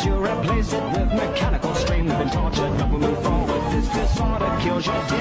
you replace it with mechanical strain. We've been tortured, but we move forward. This disorder kills your